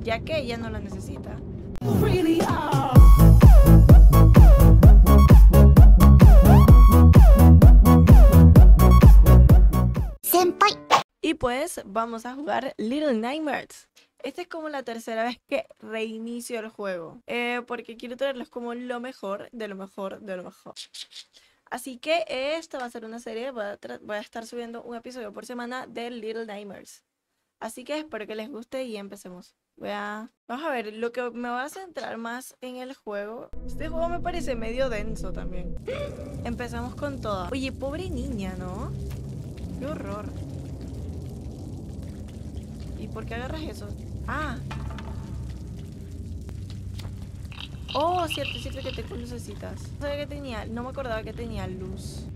ya que ella no la necesita. Senpai. Y pues vamos a jugar Little Nightmares. Esta es como la tercera vez que reinicio el juego, porque quiero traerles como lo mejor, de lo mejor, de lo mejor. Así que esta va a ser una serie, voy a estar subiendo un episodio por semana de Little Nightmares. Así que espero que les guste y empecemos. Vamos a ver, lo que me va a centrar más en el juego. Este juego me parece medio denso también. Empezamos con todo. Oye, pobre niña, ¿no? Qué horror. ¿Y por qué agarras eso? Ah. Oh, cierto que tengo lucecitas. No sabía que tenía, no me acordaba que tenía luz.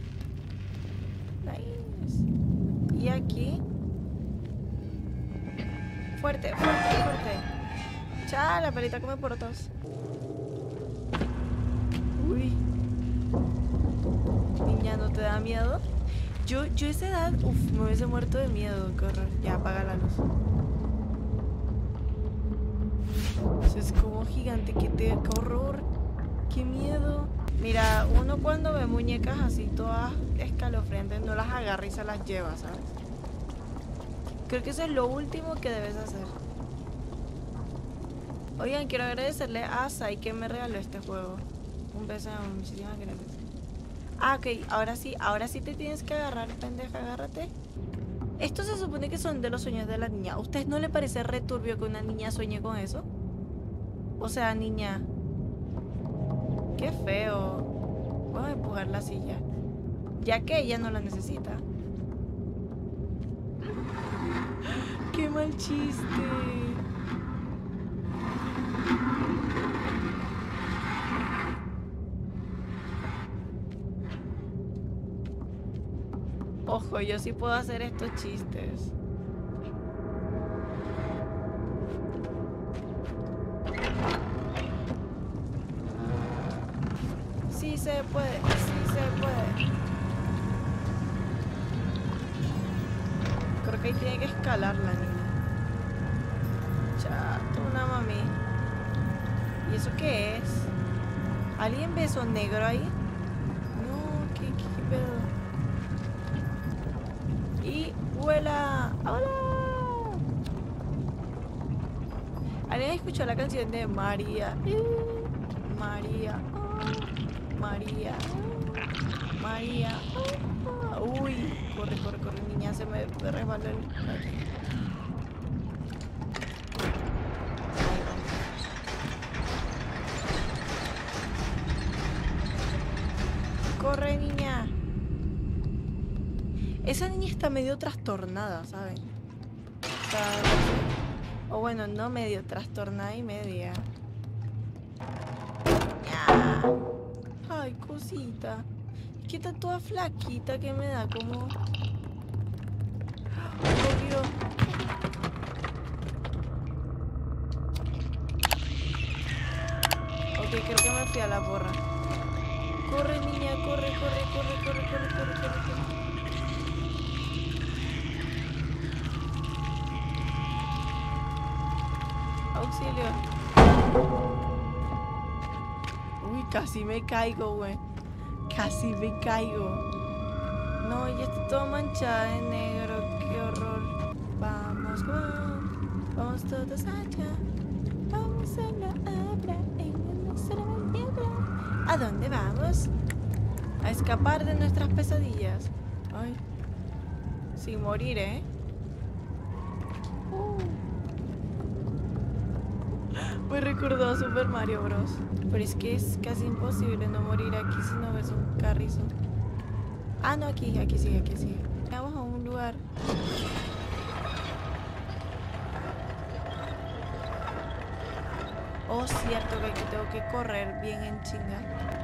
Nice. Y aquí. Fuerte. Cha, la perita come porotos. Uy. Niña, ¿no te da miedo? Yo a esa edad, me hubiese muerto de miedo, qué horror. Ya, apaga la luz. Eso es como gigante, qué horror, qué miedo. Mira, uno cuando ve muñecas así todas escalofriantes no las agarra y se las lleva, ¿sabes? Creo que eso es lo último que debes hacer. Oigan, quiero agradecerle a Sai que me regaló este juego. Un beso, muchísimas gracias. Ah, ok, ahora sí te tienes que agarrar, pendeja, agárrate. Estos se supone que son de los sueños de la niña. ¿A ustedes no le parece returbio que una niña sueñe con eso? O sea, niña, qué feo. Voy a empujar la silla, ya que ella no la necesita. ¡Qué mal chiste! Ojo, yo sí puedo hacer estos chistes. Sí se puede, sí se puede. Creo que ahí tiene que escalar la niña. Chato, una mami. ¿Y eso qué es? ¿Alguien ve eso negro ahí? No, qué pedo. Y vuela. ¡Hola! ¿Alguien escuchó la canción de María? María. María. María. Uy, corre, niña, se me resbaló el... Corre, niña. Esa niña está medio trastornada, ¿saben? O bueno, no medio, trastornada y media. Ay, cosita. Es que está toda flaquita que me da como... Corrió. Ok, creo que me fui a la porra. Corre, niña, corre. Auxilio. Uy, casi me caigo, güey. Casi me caigo. No, ya está todo manchada de negro. Qué horror. Vamos todos allá. Vamos a la obra en nuestra niebla. ¿A dónde vamos? A escapar de nuestras pesadillas. Ay. Sin morir, ¿eh? Me recordó a Super Mario Bros. Pero es que es casi imposible no morir aquí si no ves un carrizo. Ah, no, aquí sigue. Vamos a un lugar. Oh, cierto que aquí tengo que correr bien en chinga.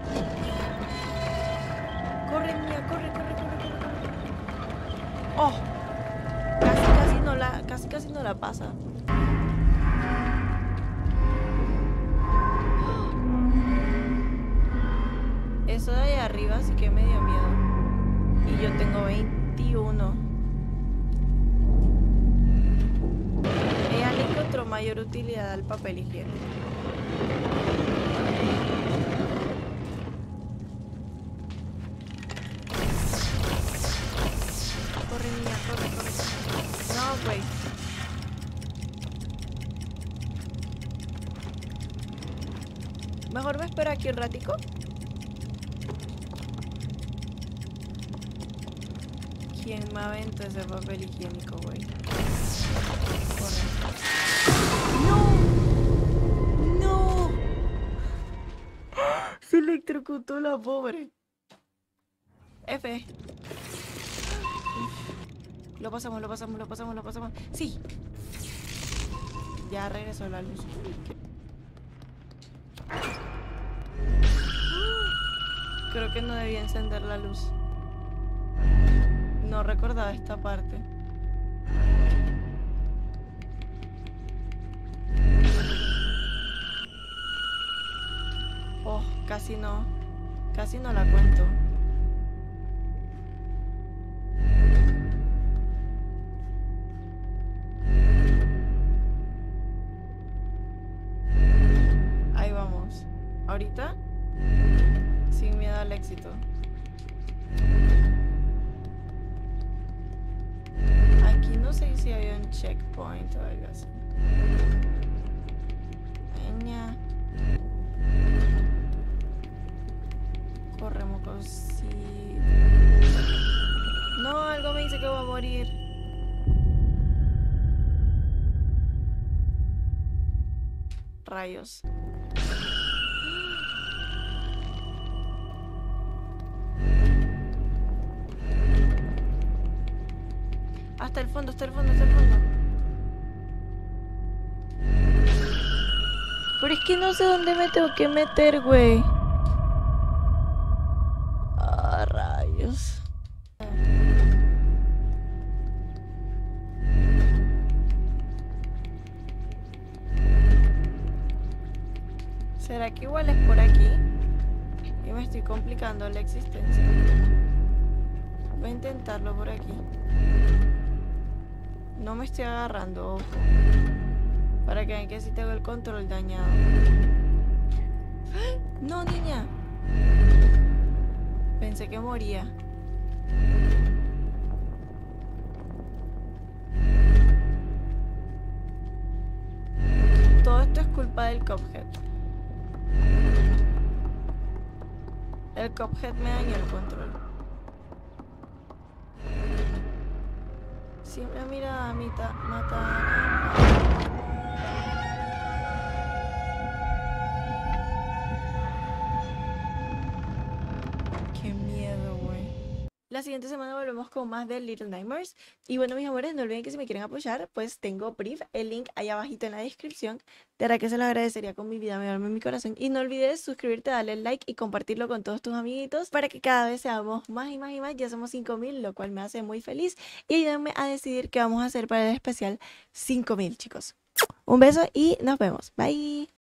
Corre, niña, corre. Oh, casi no la pasa. Eso de ahí arriba sí que me dio miedo. Y yo tengo 21. Ella le encontró mayor utilidad al papel higiénico. Corre, niña, corre, corre. No, güey. Mejor me espero aquí un ratico. ¿Quién me aventó ese papel higiénico, güey? Corre. ¡No! ¡No! Se electrocutó la pobre. F. Lo pasamos, lo pasamos, lo pasamos, lo pasamos. ¡Sí! Ya regresó la luz. Creo que no debía encender la luz. No recordaba esta parte. Oh, casi no la cuento. Ahí vamos. Ahorita, sin miedo al éxito. Aquí no sé si hay un checkpoint o algo así. Peña. Corremos cosita. No, algo me dice que voy a morir. Rayos. Hasta el fondo, hasta el fondo, hasta el fondo. Pero es que no sé dónde me tengo que meter, güey. Ah, rayos. ¿Será que igual es por aquí? Y me estoy complicando la existencia. Voy a intentarlo por aquí. No me estoy agarrando, ojo. Para que vean que sí tengo el control dañado. No, niña. Pensé que moría. Todo esto es culpa del Cuphead. El Cuphead me dañó el control. Siempre a mirada matar. Qué miedo, güey. La siguiente semana volvemos con más de Little Nightmares. Y bueno, mis amores, no olviden que si me quieren apoyar, pues tengo Brief, el link ahí abajito en la descripción. De verdad que se lo agradecería con mi vida, me duerme en mi corazón. Y no olvides suscribirte, darle like y compartirlo con todos tus amiguitos para que cada vez seamos más y más y más. Ya somos 5000, lo cual me hace muy feliz. Y ayúdenme a decidir qué vamos a hacer para el especial 5000, chicos. Un beso y nos vemos. Bye.